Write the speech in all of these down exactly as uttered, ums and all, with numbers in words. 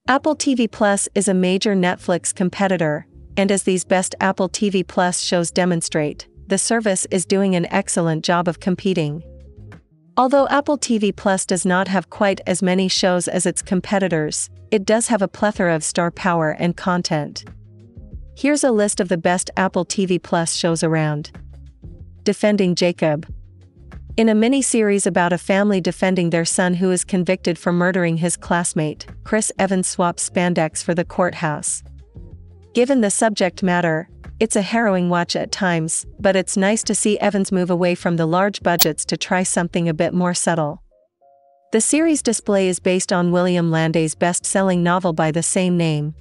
Apple T V Plus is a major Netflix competitor, and as these best Apple T V Plus shows demonstrate, the service is doing an excellent job of competing. Although Apple T V Plus does not have quite as many shows as its competitors, it does have a plethora of star power and content. Here's a list of the best Apple T V Plus shows around. Defending Jacob. In a mini-series about a family defending their son who is convicted for murdering his classmate, Chris Evans swaps spandex for the courthouse. Given the subject matter, it's a harrowing watch at times, but it's nice to see Evans move away from the large budgets to try something a bit more subtle. The series display is based on William Landay's best-selling novel by the same name.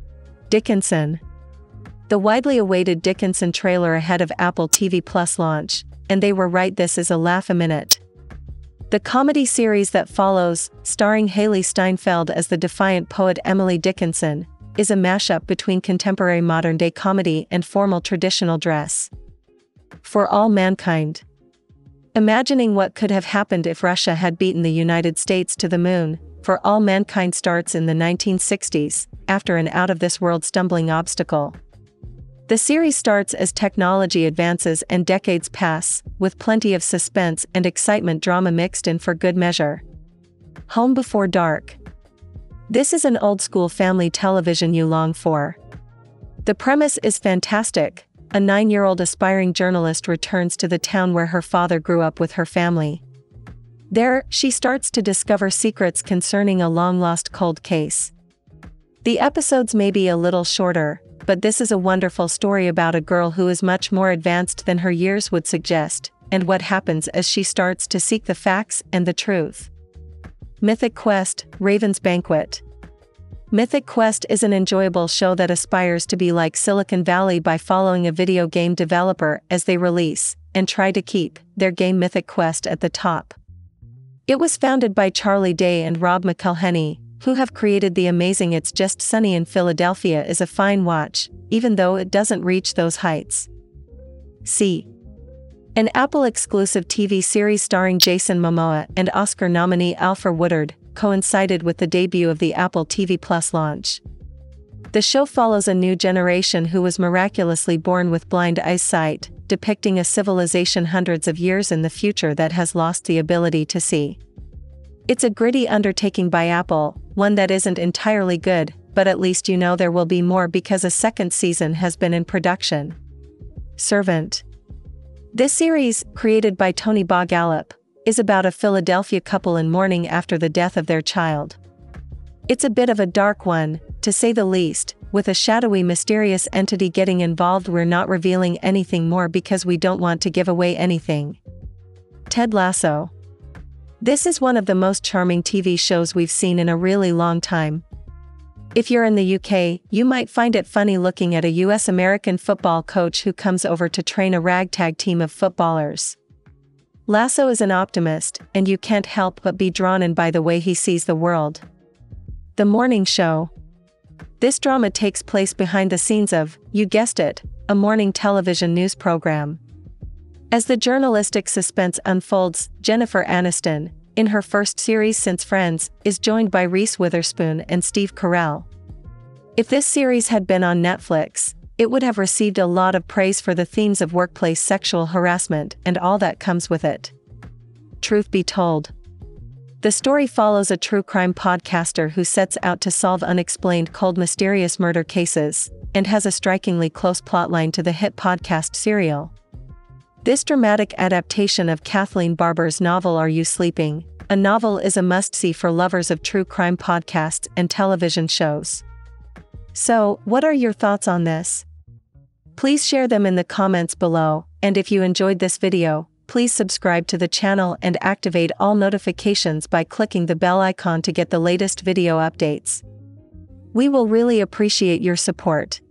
Dickinson. The widely awaited Dickinson trailer ahead of Apple T V Plus launch, and they were right, this is a laugh a minute. The comedy series that follows, starring Haley Steinfeld as the defiant poet Emily Dickinson, is a mashup between contemporary modern-day comedy and formal traditional dress. For All Mankind. Imagining what could have happened if Russia had beaten the United States to the moon, For All Mankind starts in the nineteen sixties, after an out-of-this-world stumbling obstacle. The series starts as technology advances and decades pass, with plenty of suspense and excitement drama mixed in for good measure. Home Before Dark. This is an old-school family television you long for. The premise is fantastic. A nine-year-old aspiring journalist returns to the town where her father grew up with her family. There, she starts to discover secrets concerning a long-lost cold case. The episodes may be a little shorter, but this is a wonderful story about a girl who is much more advanced than her years would suggest, and what happens as she starts to seek the facts and the truth. Mythic Quest, Raven's Banquet. Mythic Quest is an enjoyable show that aspires to be like Silicon Valley by following a video game developer as they release, and try to keep, their game Mythic Quest at the top. It was founded by Charlie Day and Rob McElhenney, who have created the amazing It's Just Sunny in Philadelphia is a fine watch, even though it doesn't reach those heights. C. An Apple-exclusive T V series starring Jason Momoa and Oscar nominee Alfre Woodard, coincided with the debut of the Apple T V Plus launch. The show follows a new generation who was miraculously born with blind eyesight, depicting a civilization hundreds of years in the future that has lost the ability to see. It's a gritty undertaking by Apple, one that isn't entirely good, but at least you know there will be more because a second season has been in production. Servant. This series, created by Tony Baugh-Gallup, is about a Philadelphia couple in mourning after the death of their child. It's a bit of a dark one, to say the least, with a shadowy mysterious entity getting involved. We're not revealing anything more because we don't want to give away anything. Ted Lasso. This is one of the most charming T V shows we've seen in a really long time. If you're in the U K, you might find it funny looking at a U S American football coach who comes over to train a ragtag team of footballers. Lasso is an optimist, and you can't help but be drawn in by the way he sees the world. The Morning Show. This drama takes place behind the scenes of, you guessed it, a morning television news program. As the journalistic suspense unfolds, Jennifer Aniston, in her first series since Friends, is joined by Reese Witherspoon and Steve Carell. If this series had been on Netflix, it would have received a lot of praise for the themes of workplace sexual harassment and all that comes with it. Truth Be Told. The story follows a true crime podcaster who sets out to solve unexplained cold mysterious murder cases, and has a strikingly close plotline to the hit podcast Serial. This dramatic adaptation of Kathleen Barber's novel Are You Sleeping? A novel is a must-see for lovers of true crime podcasts and television shows. So, what are your thoughts on this? Please share them in the comments below, and if you enjoyed this video, please subscribe to the channel and activate all notifications by clicking the bell icon to get the latest video updates. We will really appreciate your support.